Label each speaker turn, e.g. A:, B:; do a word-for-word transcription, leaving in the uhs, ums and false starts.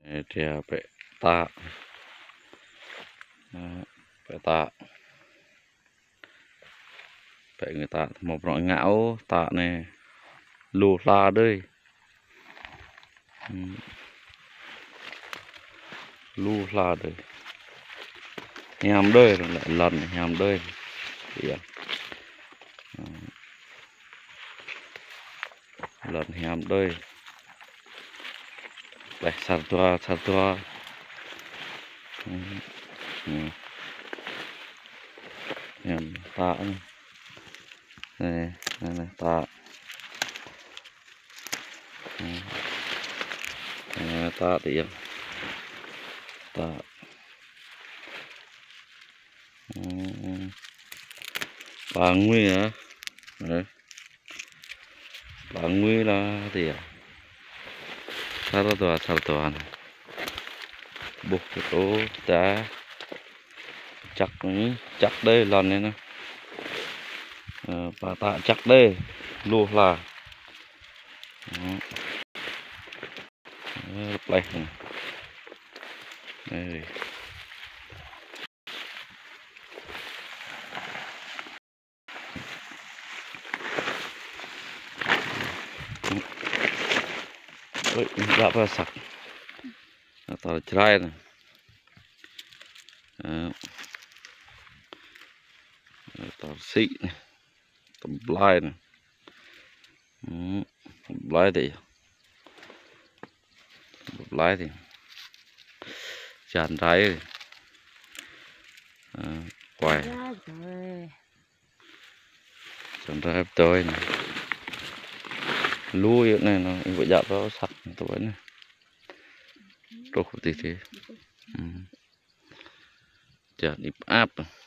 A: Dia pe tạ, pe tạ, pe người ta một loại ngão tạ này lù la đây, lù la đây, nhám đây rồi lại lần nhám đây, lần nhám đây, đây sạt tua sạt tua. Nhầm tạ này này này, này tạ này, tạ thì tạ bà nguy hả đấy bà nguy là gì à sao đó tòa sao tòa này buộc cái tố đá chắc chắc đây lần này nè bà tạ chắc đây lùa là đây đây ôi đã vào sạch tao trai này tao xị này tầm lai này lai thì lai thì tràn trái quài tràn trái tôi này lui này nó vợ dạo đó sạch tuổi này đồ tí thế tràn ip áp